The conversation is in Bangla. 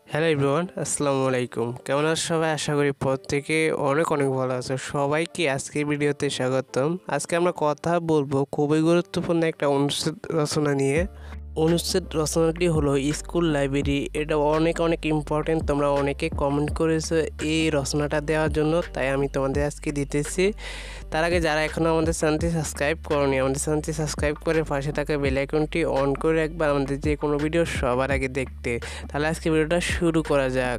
হ্যালো এভরিওয়ান, আসসালামু আলাইকুম। কেমন আছো সবাই? আশা করি প্রত্যেকে অনেক অনেক ভালো আছো। সবাইকে আজকের ভিডিওতে স্বাগতম। আজকে আমরা কথা বলবো খুবই গুরুত্বপূর্ণ একটা অনুচ্ছেদ রচনা নিয়ে। অনুচ্ছেদ রচনাটি হলো স্কুল লাইব্রেরি। এটা অনেক অনেক ইম্পর্টেন্ট। তোমরা অনেকে কমেন্ট করেছো এই রচনাটা দেওয়ার জন্য, তাই আমি তোমাদের আজকে দিতেছি। তার আগে যারা এখনও আমাদের চ্যানেলটি সাবস্ক্রাইব করোনি, আমাদের চ্যানেলটি সাবস্ক্রাইব করে পাশে থাকা বেল আইকনটি অন করে রাখবা আমাদের যে কোনো ভিডিও সবার আগে দেখতে। তাহলে আজকে ভিডিওটা শুরু করা যাক।